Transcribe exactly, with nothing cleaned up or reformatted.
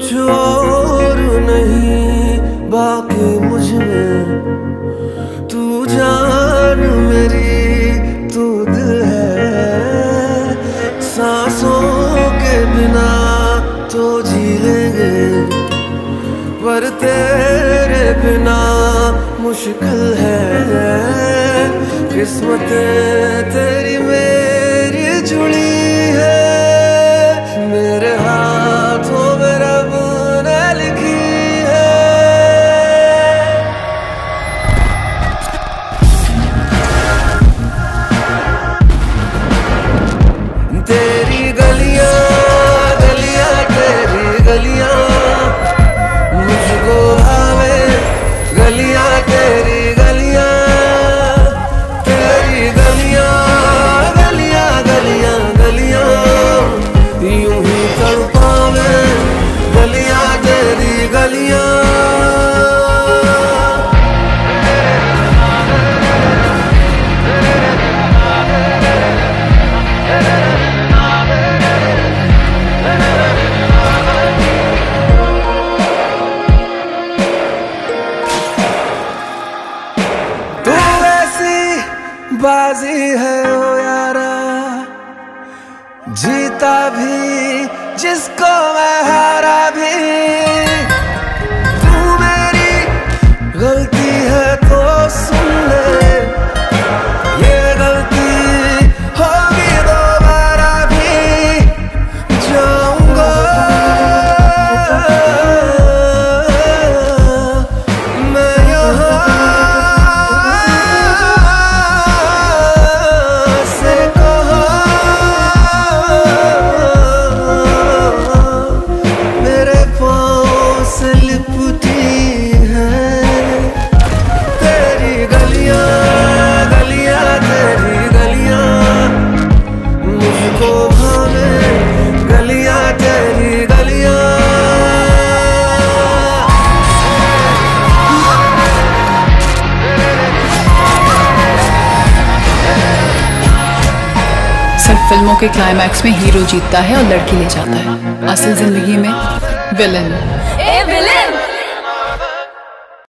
कुछ और नहीं बाकी मुझ में, तू जान मेरी तू दिल है। सांसों के बिना तो जी लेंगे पर तेरे बिना मुश्किल है। किस्मत तेरी मेरी जुड़ी है, मेरे हाथों में रब ने लिखी है। तेरी गलियां गलियां तेरी गलियां मुझको भावे, गलियां तेरी गलियां तेरी गलियां गलियां गलियां गलियां यूं ही तड़पावे, गलियां तेरी गलियां। बाजी है ओ यारा, जीता भी जिसको मैं हारा भी। तू मेरी गलती है तो सुन ले, ये गलती होगी दोबारा भी जाऊंगा मैं यहाँ। फिल्मों के क्लाइमैक्स में हीरो जीतता है और लड़की ले जाता है, असल जिंदगी में विलन।